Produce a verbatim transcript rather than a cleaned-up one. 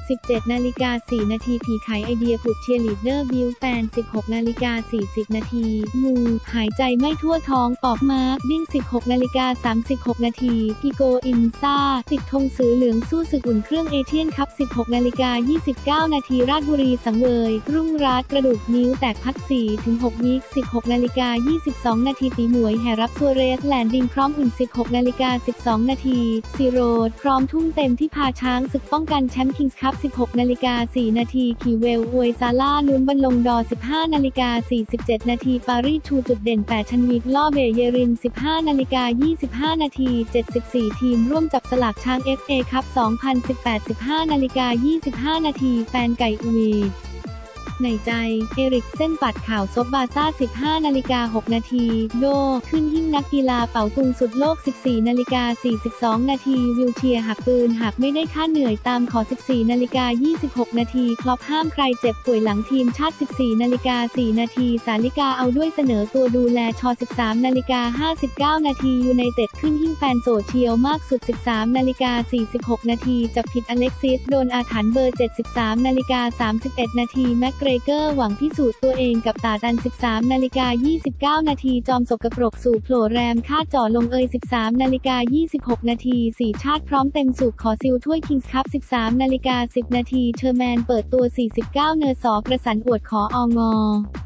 สิบเจ็ดนาฬิกาสี่นาทีผีขายไอเดียปลุกเชียร์ลีดเดอร์บิวแฟนสิบหกนาฬิกาสี่สิบนาทีงูหายใจไม่ทั่วท้องออกมาร์กดิ้งสิบหกนาฬิกาสามสิบหกนาทีกิโกอินซาติดธงสือเหลืองสู้ศึกอุ่นเครื่องเอเชียนคัพสิบหกนาฬิกายี่สิบเก้านาทีราชบุรีสังเวยรุ่งรัตน์กระดูกนิ้วแตกพัก สี่ถึงหก วีคสิบหกนาฬิกายี่สิบสองนาทีตีหมวยแห่รับซัวเรสแลนดิ้งพร้อมอุ่นสิบหกนาฬิกาสิบสองนาทีซีโรดพร้อมทุ่มเต็มที่พาช้างศึกป้องกันแชมป์คิงส์คัพสิบหกนาฬิกาสี่นาทีคีเวลอวยซาร่าลุ้นบอลลงดอสิบห้านาฬิกาสี่สิบเจ็ดนาทีปารีสชูจุดเด่นแปดชันวีกล่อเบเยรินสิบห้านาฬิกายี่สิบห้านาทีเจ็ดสิบสี่ทีมร่วมจับสลากช้าง เอฟ เอ คัพสองพันสิบแปด สิบห้านาฬิกายี่สิบห้านาทีแฟนไก่อุยในใจเอริกเส้นปัดข่าวซบบาซ่าสิบห้านาฬิกาหกนาทีโดขึ้นหิ้งนักกีฬาเป๋าตุงสุดโลกสิบสี่นาฬิกาสี่สิบสองนาทีวิวเชียร์หักปืนหากไม่ได้ค่าเหนื่อยตามขอสิบสี่นาฬิกายี่สิบหกนาทีคล็อปห้ามใครเจ็บป่วยหลังทีมชาติสิบสี่นาฬิกาสี่นาทีสาลิกาเอาด้วยเสนอตัวดูแลชสิบสามนาฬิกาห้าสิบเก้านาทียูไนเต็ดขึ้นหิ้งแฟนโซเชียลมากสุดสิบสามนาฬิกาสี่สิบหกนาทีจับผิดอเล็กซิสโดนอาถรรพ์เบอร์เจ็ดสิบสามนาฬิกาสามสิบเอ็ดนาทีแม็กเกรเกอร์หวังพิสูจน์ตัวเองกับตาดันสิบสามนาฬิกายี่สิบเก้านาทีจอมสกปรกสู่โผล่แรมคาดจ่อลงเอยสิบสามนาฬิกายี่สิบหกนาทีสี่ชาติพร้อมเต็มสูบขอซิลถ้วยคิงส์คัพสิบสามนาฬิกาสิบนาทีเชอร์แมนเปิดตัวสี่สิบเก้าเนอร์สอกระสันอวดขอองอ